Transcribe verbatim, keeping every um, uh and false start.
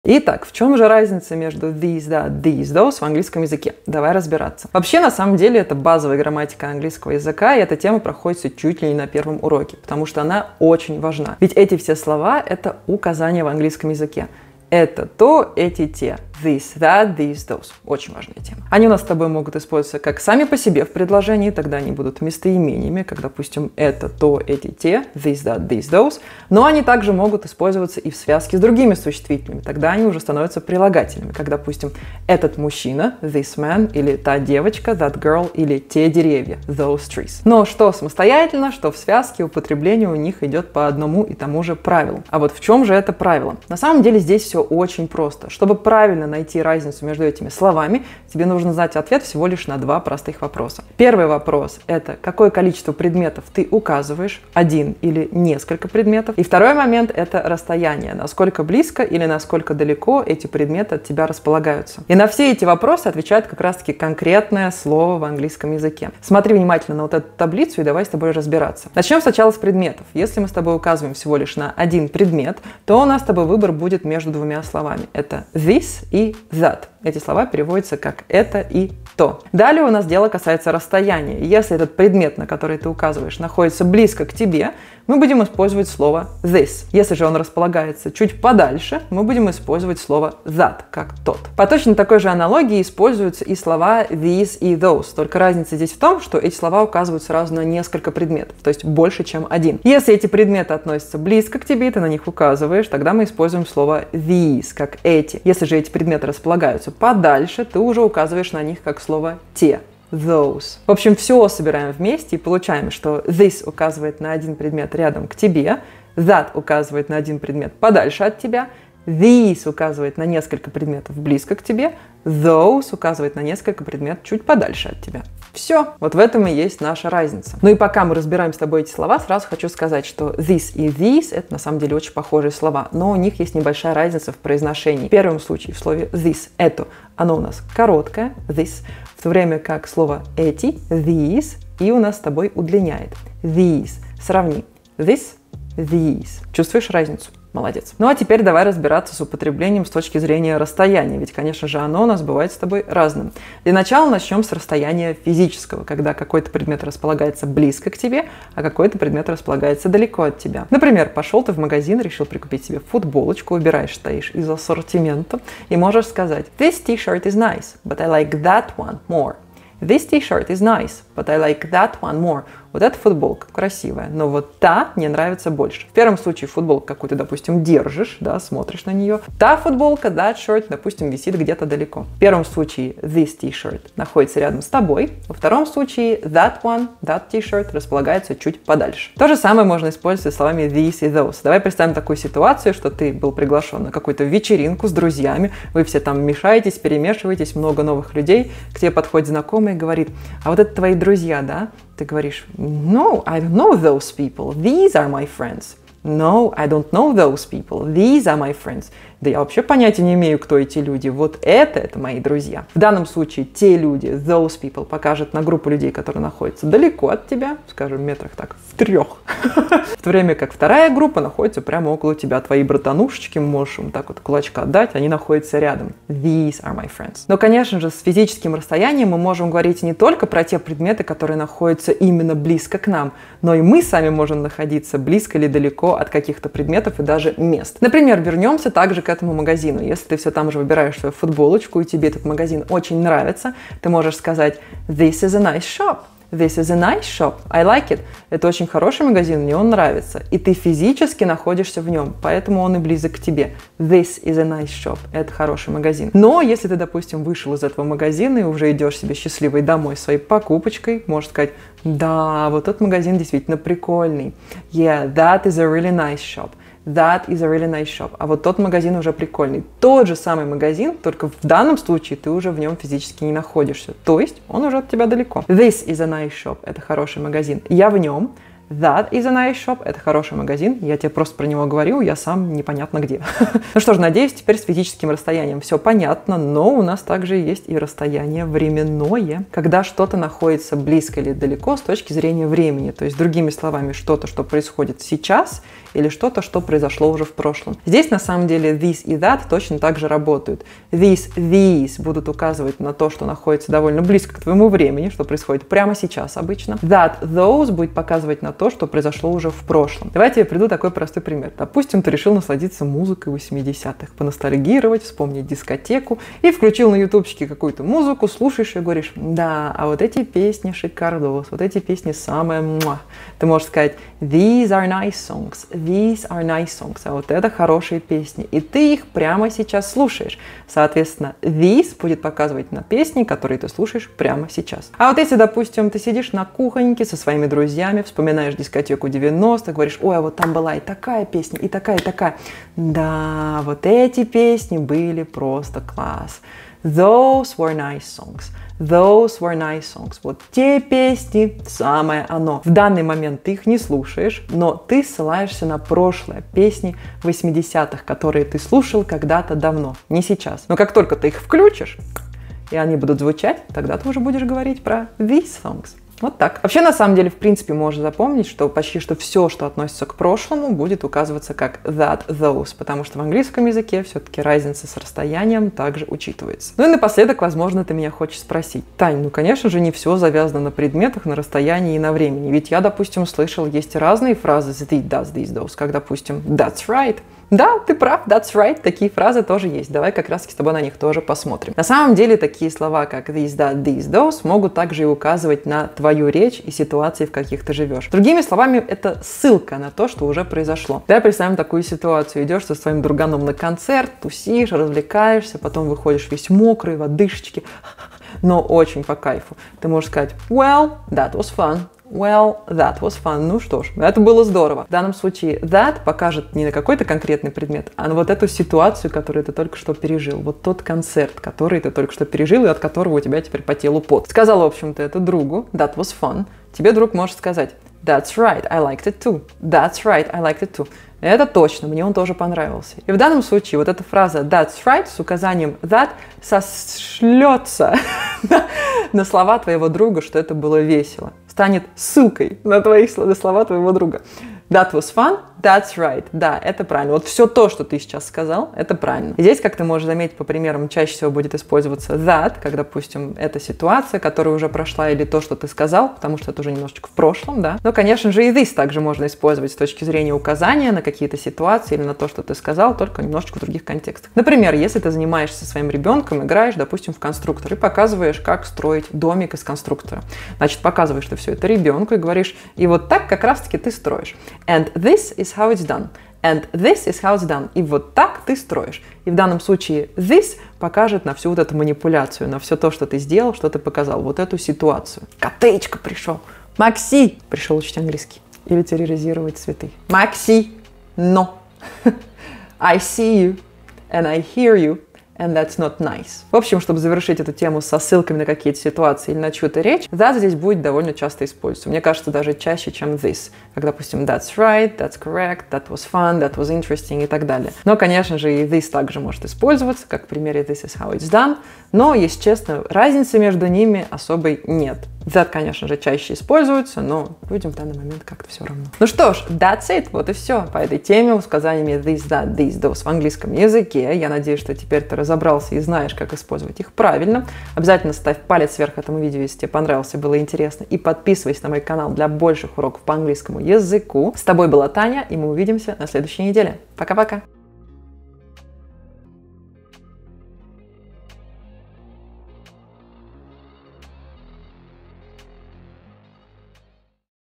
Итак, в чем же разница между these, that, these, those в английском языке? Давай разбираться. Вообще, на самом деле, это базовая грамматика английского языка, и эта тема проходит чуть ли не на первом уроке, потому что она очень важна. Ведь эти все слова — это указания в английском языке. Это то, эти, те. This, that, these, those. Очень важная тема. Они у нас с тобой могут использоваться как сами по себе в предложении, тогда они будут местоимениями, как, допустим, это, то, эти, те. This, that, these, those. Но они также могут использоваться и в связке с другими существительными. Тогда они уже становятся прилагательными, как, допустим, этот мужчина, this man, или та девочка, that girl, или те деревья, those trees. Но что самостоятельно, что в связке, употребление у них идет по одному и тому же правилу. А вот в чем же это правило? На самом деле здесь все очень просто. Чтобы правильно найти разницу между этими словами, тебе нужно знать ответ всего лишь на два простых вопроса. Первый вопрос – это какое количество предметов ты указываешь, один или несколько предметов. И второй момент – это расстояние, насколько близко или насколько далеко эти предметы от тебя располагаются. И на все эти вопросы отвечает как раз-таки конкретное слово в английском языке. Смотри внимательно на вот эту таблицу и давай с тобой разбираться. Начнем сначала с предметов. Если мы с тобой указываем всего лишь на один предмет, то у нас с тобой выбор будет между двумя словами. Это this и that. Эти слова переводятся как это и то. Далее у нас дело касается расстояния. Если этот предмет, на который ты указываешь, находится близко к тебе, мы будем использовать слово this. Если же он располагается чуть подальше, мы будем использовать слово that, как тот. По точно такой же аналогии используются и слова these и those. Только разница здесь в том, что эти слова указывают сразу на несколько предметов, то есть больше, чем один. Если эти предметы относятся близко к тебе, ты на них указываешь, тогда мы используем слово these, как эти. Если же эти предметы располагаются подальше, ты уже указываешь на них как слово те. Those. В общем, все собираем вместе и получаем, что this указывает на один предмет рядом к тебе, that указывает на один предмет подальше от тебя, these указывает на несколько предметов близко к тебе, those указывает на несколько предметов чуть подальше от тебя. Все. Вот в этом и есть наша разница. Ну и пока мы разбираем с тобой эти слова, сразу хочу сказать, что this и these — это на самом деле очень похожие слова, но у них есть небольшая разница в произношении. В первом случае в слове this — это, оно у нас короткое, this, в то время как слово эти, these, и у нас с тобой удлиняет. These. Сравни. This, these. Чувствуешь разницу? Молодец. Ну а теперь давай разбираться с употреблением с точки зрения расстояния, ведь, конечно же, оно у нас бывает с тобой разным. Для начала начнем с расстояния физического, когда какой-то предмет располагается близко к тебе, а какой-то предмет располагается далеко от тебя. Например, пошел ты в магазин, решил прикупить себе футболочку, выбираешь, стоишь из ассортимента и можешь сказать: This t-shirt is nice, but I like that one more. This t-shirt is nice, but I like that one more. Вот эта футболка красивая, но вот та мне нравится больше. В первом случае футболку какую-то, допустим, держишь, да, смотришь на нее. Та футболка, that shirt, допустим, висит где-то далеко. В первом случае this t-shirt находится рядом с тобой. Во втором случае that one, that t-shirt располагается чуть подальше. То же самое можно использовать словами these и those. Давай представим такую ситуацию, что ты был приглашен на какую-то вечеринку с друзьями, вы все там мешаетесь, перемешиваетесь, много новых людей, к тебе подходит знакомый и говорит: а вот это твои друзья, да? Ты говоришь: No, I don't know those people. These are my friends. No, I don't know those people. These are my friends. Да я вообще понятия не имею, кто эти люди. Вот это, это мои друзья. В данном случае те люди, those people, покажет на группу людей, которые находятся далеко от тебя, скажем, метрах так в трех. В то время как вторая группа находится прямо около тебя. Твои братанушечки, можешь им так вот кулачка отдать, они находятся рядом. These are my friends. Но, конечно же, с физическим расстоянием мы можем говорить не только про те предметы, которые находятся именно близко к нам, но и мы сами можем находиться близко или далеко от каких-то предметов и даже мест. Например, вернемся также к этому магазину. Если ты все там же выбираешь свою футболочку, и тебе этот магазин очень нравится, ты можешь сказать: This is a nice shop. This is a nice shop. I like it. Это очень хороший магазин, мне он нравится. И ты физически находишься в нем, поэтому он и близок к тебе. This is a nice shop. Это хороший магазин. Но если ты, допустим, вышел из этого магазина и уже идешь себе счастливой домой своей покупочкой, можешь сказать: да, вот этот магазин действительно прикольный. Yeah, that is a really nice shop. That is a really nice shop. А вот тот магазин уже прикольный. Тот же самый магазин, только в данном случае ты уже в нем физически не находишься. То есть он уже от тебя далеко. This is a nice shop. Это хороший магазин. Я в нем. That is a nice shop. Это хороший магазин. Я тебе просто про него говорю, я сам непонятно где. Ну что ж, надеюсь, теперь с физическим расстоянием все понятно, но у нас также есть и расстояние временное, когда что-то находится близко или далеко с точки зрения времени. То есть, другими словами, что-то, что происходит сейчас, или что-то, что произошло уже в прошлом. Здесь на самом деле this и that точно так же работают. This, these будут указывать на то, что находится довольно близко к твоему времени, что происходит прямо сейчас обычно. That, those будет показывать на то, что произошло уже в прошлом. Давайте я приведу такой простой пример. Допустим, ты решил насладиться музыкой восьмидесятых, поностальгировать, вспомнить дискотеку и включил на ютубчике какую-то музыку, слушаешь и говоришь: да, а вот эти песни шикардос, вот эти песни самые муа. Ты можешь сказать: these are nice songs, these are nice songs, а вот это хорошие песни. И ты их прямо сейчас слушаешь. Соответственно, these будет показывать на песни, которые ты слушаешь прямо сейчас. А вот если, допустим, ты сидишь на кухоньке со своими друзьями, вспоминаешь дискотеку девяностых, говоришь: ой, а вот там была и такая песня, и такая, и такая. Да, вот эти песни были просто класс. Those were nice songs. Those were nice songs. Вот те песни, самое оно. В данный момент ты их не слушаешь, но ты ссылаешься на прошлое, песни восьмидесятых, которые ты слушал когда-то давно, не сейчас. Но как только ты их включишь, и они будут звучать, тогда ты уже будешь говорить про these songs. Вот так. Вообще, на самом деле, в принципе, можно запомнить, что почти что все, что относится к прошлому, будет указываться как that, those, потому что в английском языке все-таки разница с расстоянием также учитывается. Ну и напоследок, возможно, ты меня хочешь спросить: Тань, ну, конечно же, не все завязано на предметах, на расстоянии и на времени. Ведь я, допустим, слышал, есть разные фразы the, does, these, those, как, допустим, that's right. Да, ты прав, that's right, такие фразы тоже есть. Давай как раз-таки с тобой на них тоже посмотрим. На самом деле, такие слова, как this, that, these, those, могут также и указывать на твою речь и ситуации, в каких ты живешь. Другими словами, это ссылка на то, что уже произошло. Давай представим такую ситуацию. Идешь со своим друганом на концерт, тусишь, развлекаешься, потом выходишь весь мокрый, в одышечке, но очень по кайфу. Ты можешь сказать: well, that was fun. Well, that was fun. Ну что ж, это было здорово. В данном случае that покажет не на какой-то конкретный предмет, а на вот эту ситуацию, которую ты только что пережил. Вот тот концерт, который ты только что пережил и от которого у тебя теперь по телу пот. Сказал, в общем-то, это другу: that was fun. Тебе друг может сказать: that's right, I liked it too. That's right, I liked it too. Это точно, мне он тоже понравился. И в данном случае вот эта фраза that's right с указанием that сошлется на слова твоего друга, что это было весело. Станет ссылкой на твои на слова твоего друга. That was fun, that's right. Да, это правильно. Вот все то, что ты сейчас сказал, это правильно. И здесь, как ты можешь заметить по примерам, чаще всего будет использоваться that, как, допустим, эта ситуация, которая уже прошла, или то, что ты сказал, потому что это уже немножечко в прошлом, да. Но, конечно же, и this также можно использовать с точки зрения указания на какие-то ситуации или на то, что ты сказал, только немножечко в других контекстах. Например, если ты занимаешься своим ребенком, играешь, допустим, в конструктор и показываешь, как строить домик из конструктора. Значит, показываешь ты все это ребенку и говоришь: и вот так как раз-таки ты строишь. And this is how it's done. And this is how it's done. И вот так ты строишь. И в данном случае this покажет на всю вот эту манипуляцию, на все то, что ты сделал, что ты показал, вот эту ситуацию. Котечка пришел. Макси пришел учить английский. Или терроризировать цветы. Макси, но. I see you and I hear you. And that's not nice. В общем, чтобы завершить эту тему со ссылками на какие-то ситуации или на чью-то речь, that здесь будет довольно часто использоваться. Мне кажется, даже чаще, чем this. Как, допустим, that's right, that's correct, that was fun, that was interesting и так далее. Но, конечно же, и this также может использоваться, как в примере this is how it's done. Но, если честно, разницы между ними особой нет. That, конечно же, чаще используется, но людям в данный момент как-то все равно. Ну что ж, that's it, вот и все по этой теме указаниями this, that, these, those в английском языке. Я надеюсь, что теперь ты разобрался и знаешь, как использовать их правильно. Обязательно ставь палец вверх этому видео, если тебе понравилось и было интересно. И подписывайся на мой канал для больших уроков по английскому языку. С тобой была Таня, и мы увидимся на следующей неделе. Пока-пока!